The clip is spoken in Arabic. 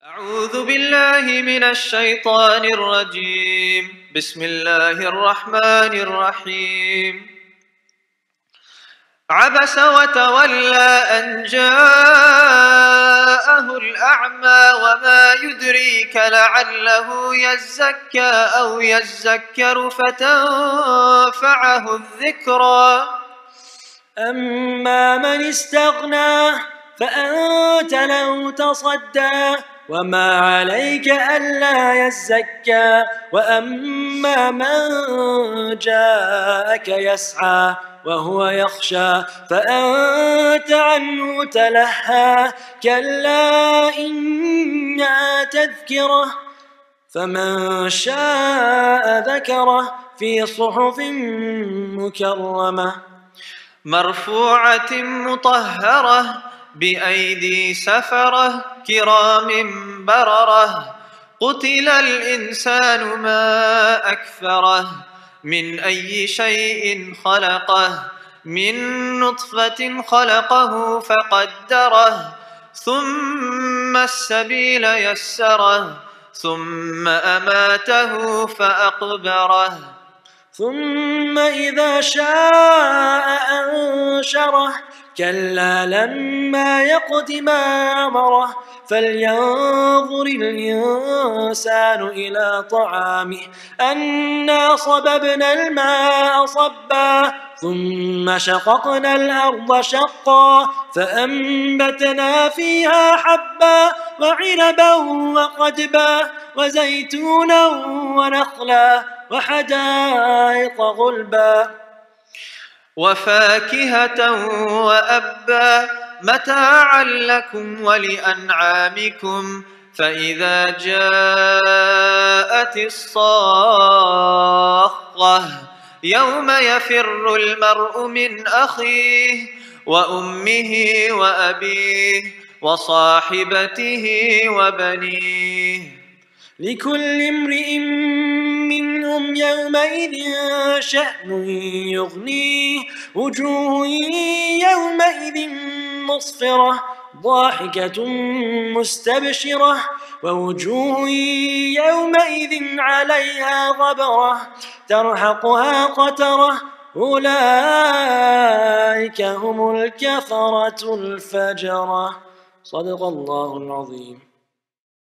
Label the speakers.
Speaker 1: أعوذ بالله من الشيطان الرجيم. بسم الله الرحمن الرحيم. عبس وتولى أن جاءه الأعمى وما يدريك لعله يزكى أو يذكر فتنفعه الذكرى.
Speaker 2: أما من استغنى فأنت له تصدى وما عليك ألا يزكى. وأما من جاءك يسعى وهو يخشى فأنت عنه تلهى. كلا إنها تذكرة فمن شاء ذكره في صحف مكرمة
Speaker 1: مرفوعة مطهرة بأيدي سفرة كرام بررة. قتل الإنسان ما أكفره من أي شيء خلقه من نطفة خلقه فقدره ثم السبيل يسره ثم أماته فأقبره
Speaker 2: ثم إذا شاء أنشره. كلا لما يقض ما أمره فلينظر الإنسان إلى طعامه أنا صببنا الماء صبا ثم شققنا الأرض شقا فأنبتنا فيها حبا وعنبا وقدبا وزيتونا ونخلا وحدائق غلبا
Speaker 1: وفاكهة وأبا متاعا لكم ولأنعامكم. فإذا جاءت الصاخة يوم يفر المرء من أخيه وأمه وأبيه وصاحبته وبنيه
Speaker 2: لكل امرئ منهم يومئذ شأن يغنيه. وجوه يومئذ مصفرة ضاحكة مستبشرة ووجوه يومئذ عليها غبرة ترهقها قترة. أولئك هم الكفرة الفجرة. صدق الله العظيم.